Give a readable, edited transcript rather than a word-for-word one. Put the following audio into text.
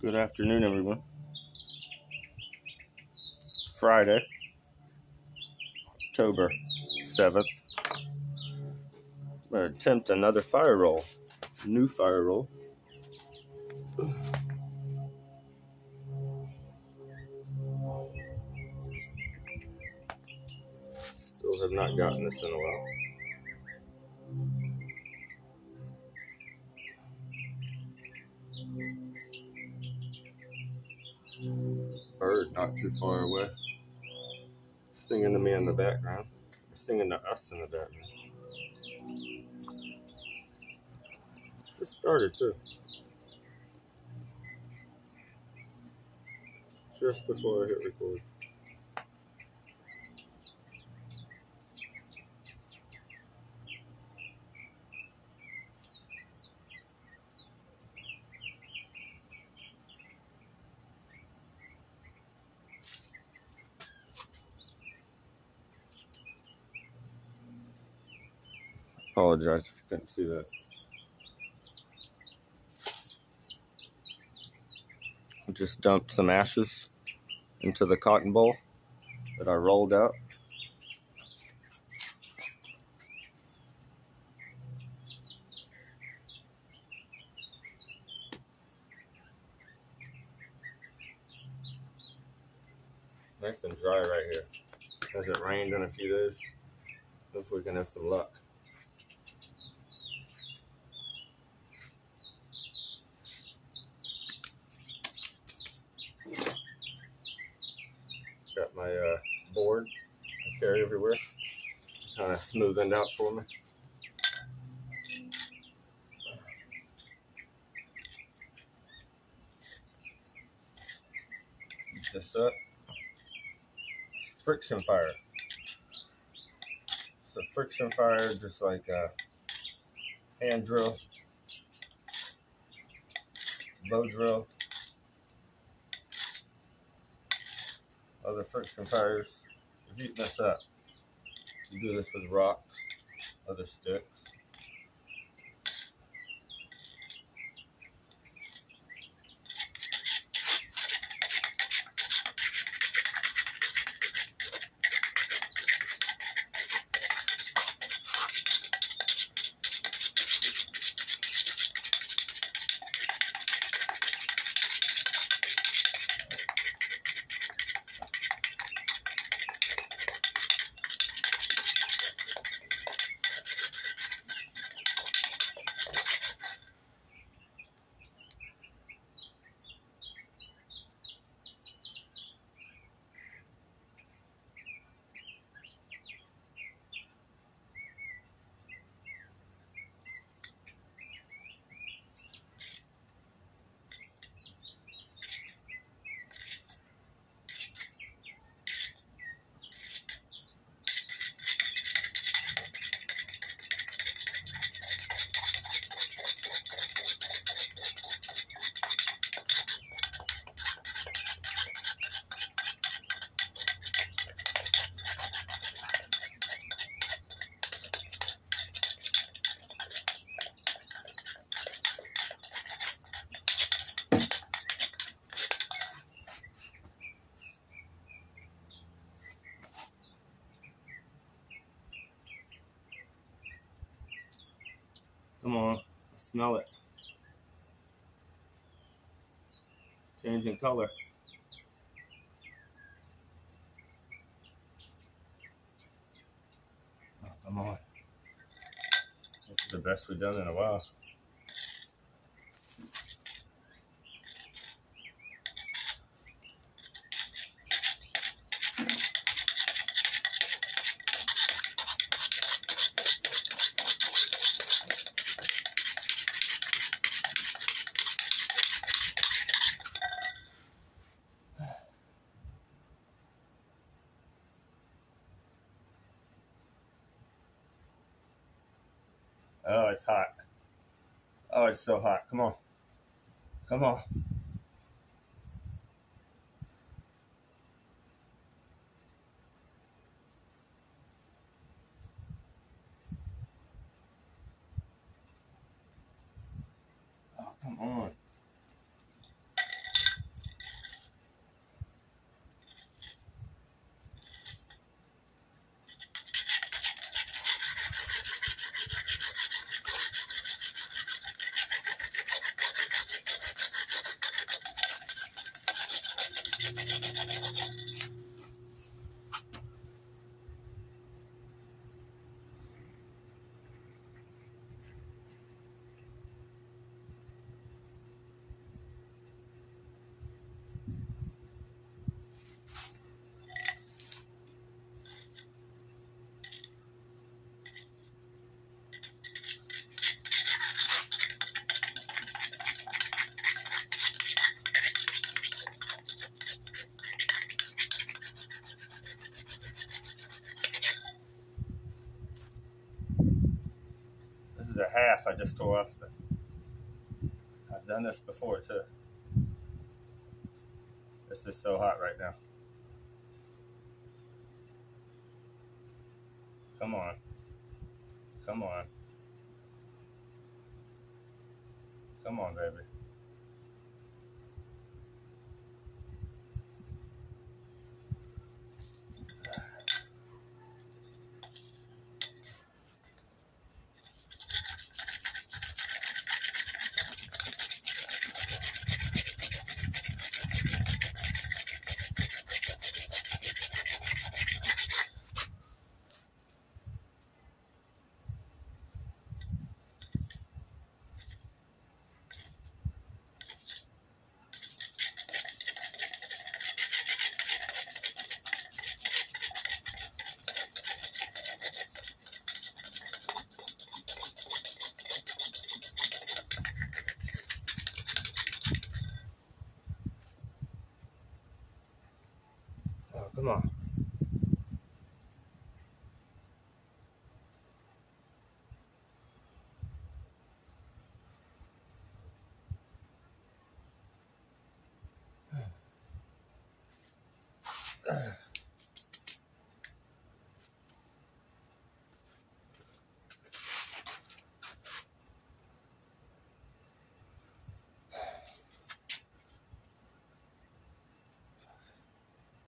Good afternoon, everyone. Friday, October 7th. I'm going to attempt another fire roll. New fire roll. Still have not gotten this in a while. Bird not too far away. Singing to me in the background. Or singing to us in the background. Just started too. Just before I hit record. Apologize if you couldn't see that. I just dumped some ashes into the cotton bowl that I rolled out. Nice and dry right here. As it rained in a few days. Hopefully we can have some luck. Got my board I carry everywhere. Kind of smoothened out for me. Heat this up. Friction fire. So friction fire, just like a hand drill, bow drill, other friction fires. We're heating this up. You do this with rocks, other sticks. Come on, I smell it. Changing color. Oh, come on. This is the best we've done in a while. Oh, it's hot. Oh, it's so hot. Come on. Come on. Oh, come on. This is a half I just tore off. I've done this before too. This is so hot right now. Come on. Come on. Come on, baby. Oh, come on.